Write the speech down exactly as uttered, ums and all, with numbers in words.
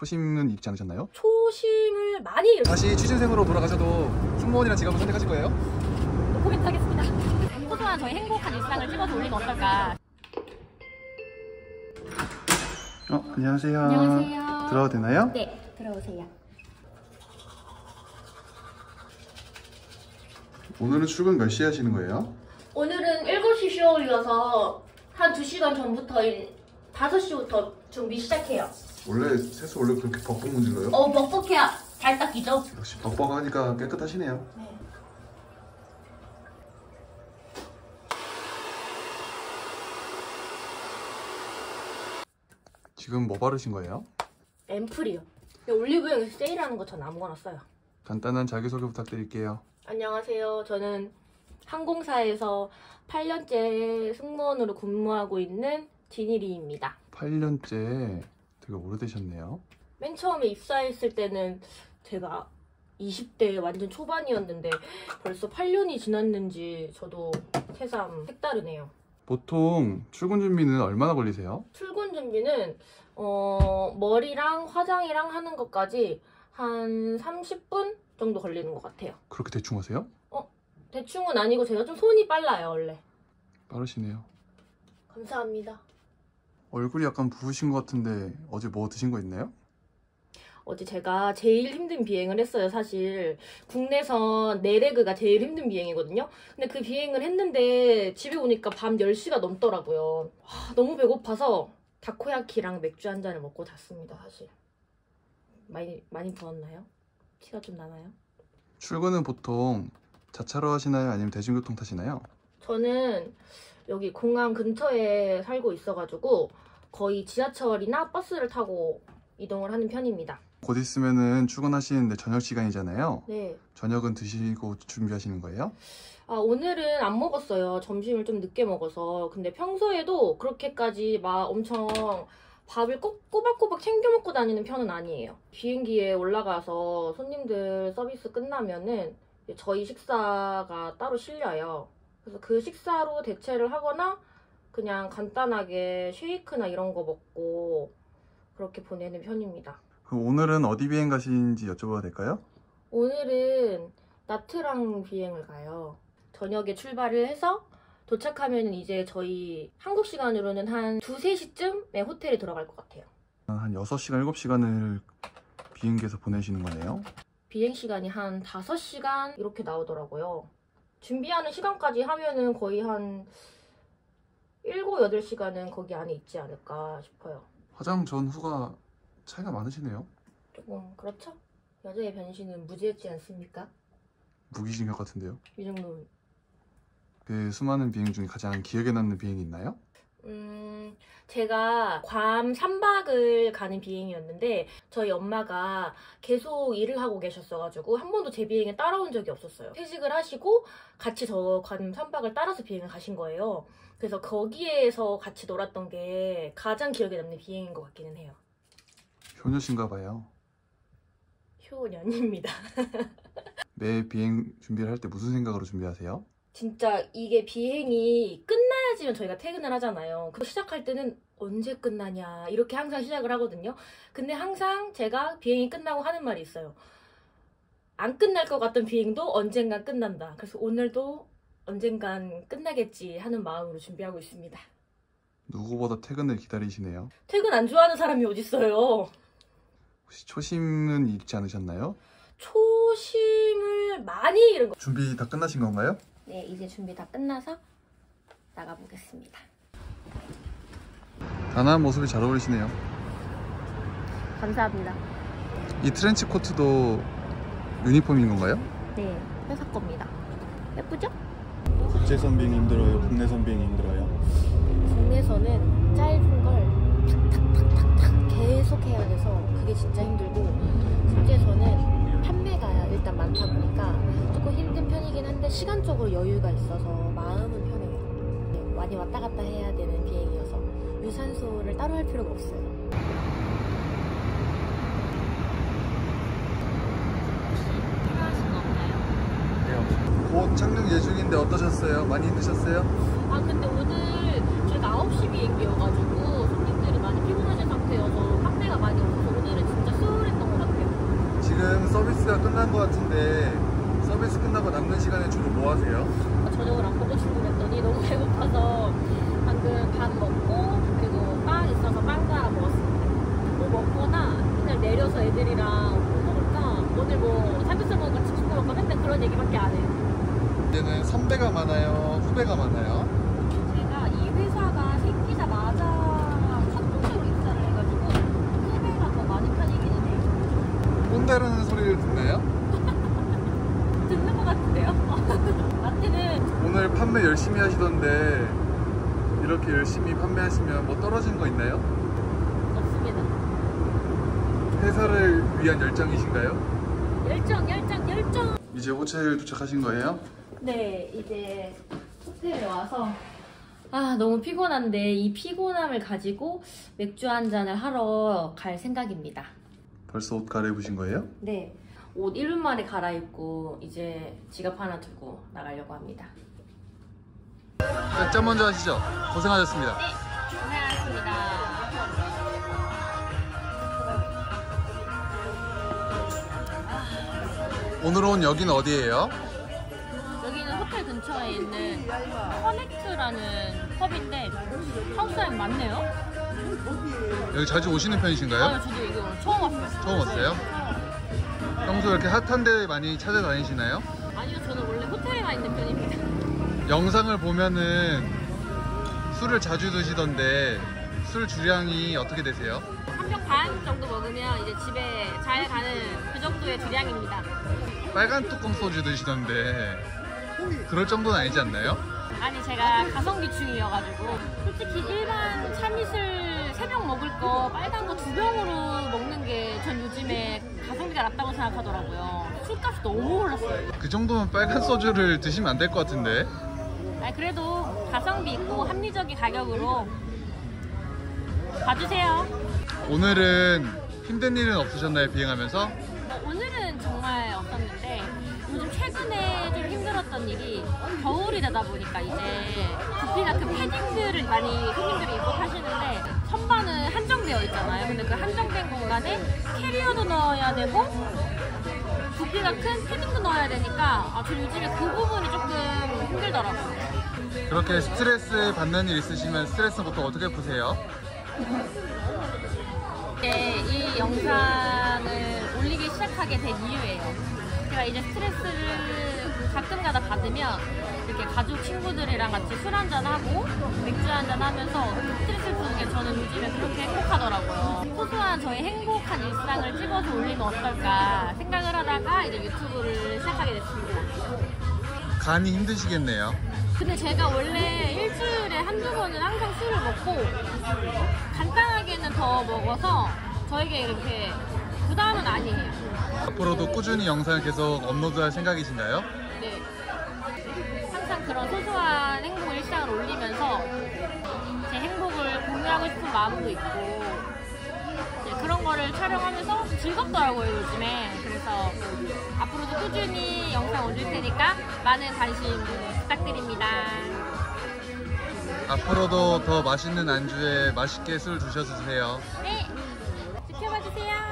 초심은 잃지 않으셨나요? 초심을 많이 잃었어요. 다시 취준생으로 돌아가셔도 승무원이라는 직업을 선택하실 거예요? 노코멘트 하겠습니다. 소소한 저희 행복한 일상을 찍어서 올리면 어떨까? 어, 안녕하세요. 안녕하세요. 들어가도 되나요? 네, 들어오세요. 오늘은 출근 몇 시에 하시는 거예요? 오늘은 일곱 시 쇼이어서 한 두 시간 전부터인 다섯 시부터 준비 시작해요. 원래 세수 원래 그렇게 벅벅 문질러요? 어, 뻑뻑해야 잘 닦이죠? 역시 벅벅하니까 깨끗하시네요. 네. 지금 뭐 바르신 거예요? 앰플이요. 올리브영에서 세일하는 거 전 아무거나 써요. 간단한 자기소개 부탁드릴게요. 안녕하세요. 저는 항공사에서 팔 년째 승무원으로 근무하고 있는 진일이입니다. 팔 년째 되게 오래되셨네요. 맨 처음에 입사했을 때는 제가 이십 대 완전 초반이었는데 벌써 팔 년이 지났는지 저도 새삼 색다르네요. 보통 출근 준비는 얼마나 걸리세요? 출근 준비는 어, 머리랑 화장이랑 하는 것까지 한 삼십 분 정도 걸리는 것 같아요. 그렇게 대충 하세요? 어, 대충은 아니고 제가 좀 손이 빨라요, 원래. 빠르시네요. 감사합니다. 얼굴이 약간 부으신 것 같은데 어제 뭐 드신 거 있나요? 어제 제가 제일 힘든 비행을 했어요. 사실 국내선 내레그가 제일 힘든 비행이거든요. 근데 그 비행을 했는데 집에 오니까 밤 열 시가 넘더라고요. 와, 너무 배고파서 다코야키랑 맥주 한 잔을 먹고 잤습니다. 사실 많이 많이 부었나요? 티가 좀 나나요? 출근은 보통 자차로 하시나요? 아니면 대중교통 타시나요? 저는 여기 공항 근처에 살고 있어가지고 거의 지하철이나 버스를 타고 이동을 하는 편입니다. 곧 있으면은 출근하시는데 저녁 시간이잖아요. 네. 저녁은 드시고 준비하시는 거예요? 아, 오늘은 안 먹었어요. 점심을 좀 늦게 먹어서. 근데 평소에도 그렇게까지 막 엄청 밥을 꼭 꼬박꼬박 챙겨 먹고 다니는 편은 아니에요. 비행기에 올라가서 손님들 서비스 끝나면은 저희 식사가 따로 실려요. 그래서 그 식사로 대체를 하거나 그냥 간단하게 쉐이크나 이런 거 먹고 그렇게 보내는 편입니다. 그럼 오늘은 어디 비행 가시는지 여쭤봐도 될까요? 오늘은 나트랑 비행을 가요. 저녁에 출발을 해서 도착하면 이제 저희 한국 시간으로는 한 두세 시쯤에 호텔에 들어갈 것 같아요. 한 여섯 시간, 일곱 시간을 비행기에서 보내시는 거네요. 비행 시간이 한 다섯 시간 이렇게 나오더라고요. 준비하는 시간까지 하면은 거의 한 일곱, 여덟 시간은 거기 안에 있지 않을까 싶어요. 화장 전 후가 차이가 많으시네요. 조금 그렇죠? 여자의 변신은 무지했지 않습니까? 무기징역 같은데요. 이 정도는. 그 수많은 비행 중에 가장 기억에 남는 비행이 있나요? 음, 제가 괌 삼 박을 가는 비행이었는데 저희 엄마가 계속 일을 하고 계셨어가지고 한 번도 제 비행에 따라온 적이 없었어요. 퇴직을 하시고 같이 저 괌 삼 박을 따라서 비행을 가신 거예요. 그래서 거기에서 같이 놀았던 게 가장 기억에 남는 비행인 것 같기는 해요. 효녀신가 봐요. 효년입니다. 매 비행 준비를 할 때 무슨 생각으로 준비하세요? 진짜 이게 비행이 끝나야지만 저희가 퇴근을 하잖아요. 그 시작할 때는 언제 끝나냐 이렇게 항상 시작을 하거든요. 근데 항상 제가 비행이 끝나고 하는 말이 있어요. 안 끝날 것 같던 비행도 언젠간 끝난다. 그래서 오늘도 언젠간 끝나겠지 하는 마음으로 준비하고 있습니다. 누구보다 퇴근을 기다리시네요. 퇴근 안 좋아하는 사람이 어딨어요. 혹시 초심은 잃지 않으셨나요? 초심을 많이 잃은 거. 준비 다 끝나신 건가요? 네, 이제 준비 다 끝나서 나가보겠습니다. 단아한 모습이 잘 어울리시네요. 감사합니다. 이 트렌치 코트도 유니폼인 건가요? 네, 회사 겁니다. 예쁘죠? 국제선 비행이 힘들어요? 국내선 비행이 힘들어요? 국내선은 짧은 걸 탁탁탁탁탁 계속 해야 돼서 그게 진짜 힘들고, 국제선은 판매가 일단 많다 보니까 조금 힘든 편이긴 한데 시간적으로 여유가 있어서 마음은 편해요. 네, 많이 왔다 갔다 해야 되는 비행이어서 유산소를 따로 할 필요가 없어요. 곧 착륙 예정인데 어떠셨어요? 많이 힘드셨어요? 아, 근데 오늘 저희가 아홉 시 비행기여가지고 손님들이 많이 피곤하신 상태여서 판매가 많이 없어서 오늘은 진짜 것 같은데 서비스 끝나고 남는 시간에 주로 뭐 하세요? 저녁을 안 먹고 출근했더니 너무 배고파서 방금 밥 먹고 그리고 빵 있어서 빵도 하나 먹었습니다. 뭐 먹거나 그냥 내려서 애들이랑 뭐 먹을까? 오늘 뭐 삼겹살 먹을까 치킨 먹을까 맨날 그런 얘기밖에 안 해요. 이제는 선배가 많아요? 후배가 많아요? 제가 이 회사가 생기자마자 첫 번째로 입사를 해가지고 후배가 더 많은 편이기는 해요. 꼰대라는 소리를 듣나요? 듣는 것 같은데요? 나한테는 오늘 판매 열심히 하시던데 이렇게 열심히 판매하시면 뭐 떨어진 거 있나요? 없습니다. 회사를 위한 열정이신가요? 열정, 열정, 열정! 이제 호텔 도착하신 거예요? 네, 이제 호텔에 와서 아 너무 피곤한데 이 피곤함을 가지고 맥주 한 잔을 하러 갈 생각입니다. 벌써 옷 갈아입으신 거예요? 네, 옷 일 분 만에 갈아입고 이제 지갑 하나 들고 나가려고 합니다. 짠 먼저 하시죠. 고생하셨습니다. 네, 고생하셨습니다. 오늘 온 여기는 어디예요? 여기는 호텔 근처에 있는 커넥트라는 펍인데 한국 사람이 많네요? 여기 자주 오시는 편이신가요? 아유, 저도 여기 오늘 처음 왔어요. 처음 왔어요? 평소 이렇게 핫한 데 많이 찾아다니시나요? 아니요, 저는 원래 호텔에만 있는 편입니다. 영상을 보면은 술을 자주 드시던데 술 주량이 어떻게 되세요? 한 병 반 정도 먹으면 이제 집에 잘 가는 그 정도의 주량입니다. 빨간 뚜껑 소주 드시던데 그럴 정도는 아니지 않나요? 아니, 제가 가성비충이어가지고 솔직히 일반 참이슬 세 병 먹을 거 빨간 거 두 병으로 먹는 게 전 요즘에 가성비가 낮다고 생각하더라고요. 술값이 너무 올랐어요. 그 정도면 빨간 소주를 드시면 안 될 것 같은데. 아니, 그래도 가성비 있고 합리적인 가격으로 봐주세요. 오늘은 힘든 일은 없으셨나요, 비행하면서? 뭐 오늘은 정말 없었는데 요즘 최근에 좀 힘들었던 일이 겨울이 되다 보니까 이제 부피 같은 패딩들을 많이 손님들이 입고 타시는데 선반은 한정되어 있잖아요. 근데 그 한정된 공간에 캐리어도 넣어야 되고 부피가 큰 패딩도 넣어야 되니까 아, 저 요즘에 그 부분이 조금 힘들더라고요. 그렇게 스트레스 받는 일 있으시면 스트레스 보통 어떻게 푸세요? 네, 이 영상을 올리기 시작하게 된 이유예요. 제가 이제 스트레스를 가끔가다 받으면 이렇게 가족 친구들이랑 같이 술 한잔하고 맥주 한잔 하면서 스트레스를 푸는 게 저는 요즘에 그렇게 행복하더라고요. 소소한 저의 행복한 일상을 찍어서 올리면 어떨까 생각을 하다가 이제 유튜브를 시작하게 됐습니다. 간이 힘드시겠네요. 근데 제가 원래 일주일에 한두 번은 항상 술을 먹고 간단하게는 더 먹어서 저에게 이렇게 부담은 아니에요. 앞으로도 꾸준히 영상을 계속 업로드할 생각이신가요? 네. 항상 그런 소소한 행복을 일상을 올리면서 제 행복을 공유하고 싶은 마음도 있고 이제 그런 거를 촬영하면서 즐겁더라고요, 요즘에. 그래서 앞으로도 꾸준히 영상 올릴 테니까 많은 관심 부탁드립니다. 앞으로도 더 맛있는 안주에 맛있게 술 드셔서 드세요. 네, 지켜봐 주세요.